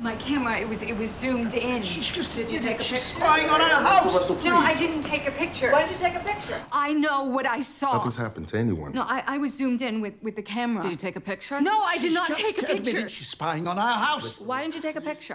My camera, it was zoomed in. She's just here to take a picture. She's spying on our house. No, I didn't take a picture. Why did you take a picture? I know what I saw. Nothing's happened to anyone. No, I was zoomed in with the camera. Did you take a picture? No, I did not She's take a just admitted picture. She's spying on our house. Why didn't you take a picture?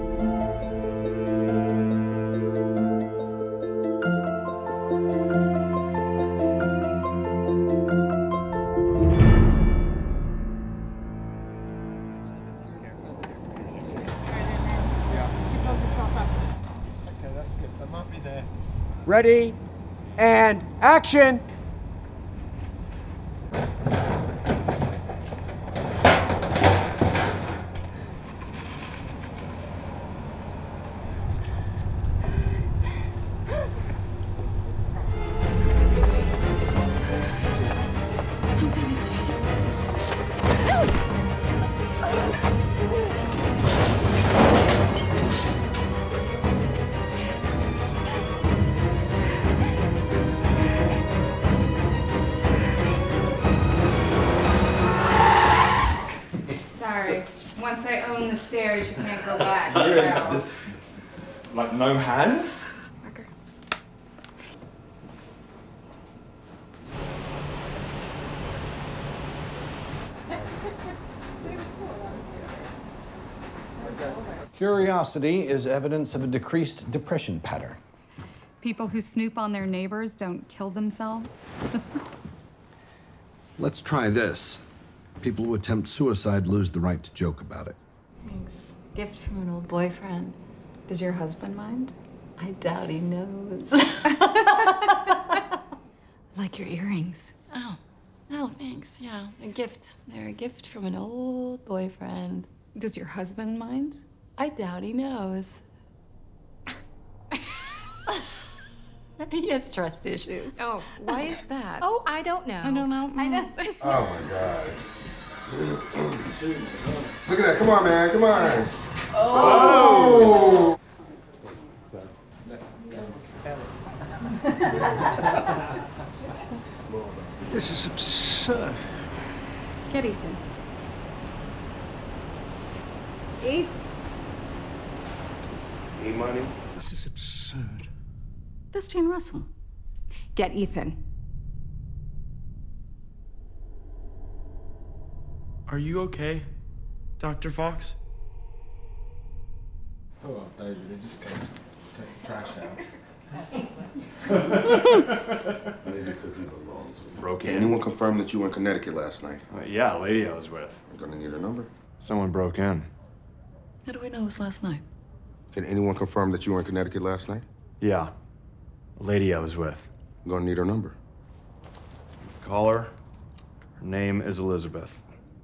Okay, that's good. So I might be there. Ready, and action! Sorry. Once I own the stairs, you can't go back. This, like, no hands? Curiosity is evidence of a decreased depression pattern. People who snoop on their neighbors don't kill themselves. Let's try this. People who attempt suicide lose the right to joke about it. Thanks. Gift from an old boyfriend. Does your husband mind? I doubt he knows. Like your earrings. Oh. Oh, thanks. Yeah, a gift. They're a gift from an old boyfriend. Does your husband mind? I doubt he knows. He has trust issues. Oh, why is that? Oh, I don't know. I don't know. I know. Oh my God. Look at that. Come on, man. Come on. Oh! This is absurd. Get Ethan. E-money. This is absurd. That's Jane Russell. Get Ethan. Are you okay, Dr. Fox? Oh, David, they just can't take the trash out. Maybe because he belongs with broke in. Anyone confirm that you were in Connecticut last night? Yeah, a lady I was with. I'm gonna need her number. Someone broke in. How do we know it was last night? Can anyone confirm that you were in Connecticut last night? Yeah, a lady I was with. I'm gonna need her number. Call her. Her name is Elizabeth.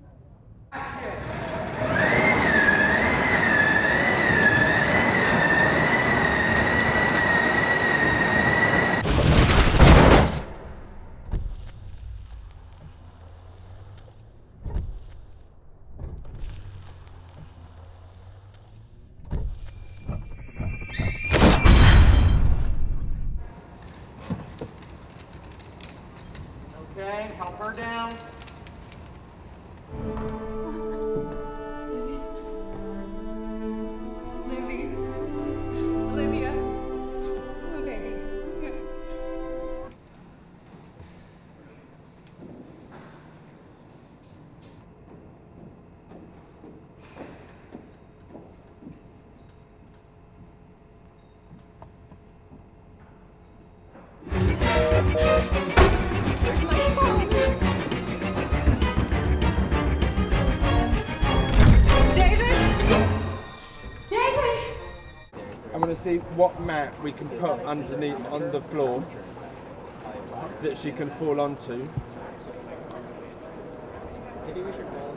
Okay, help her down. Olivia. Oh, baby. Where's my phone? David? David? I'm going to see what mat we can put underneath on the floor that she can fall onto. Maybe we should roll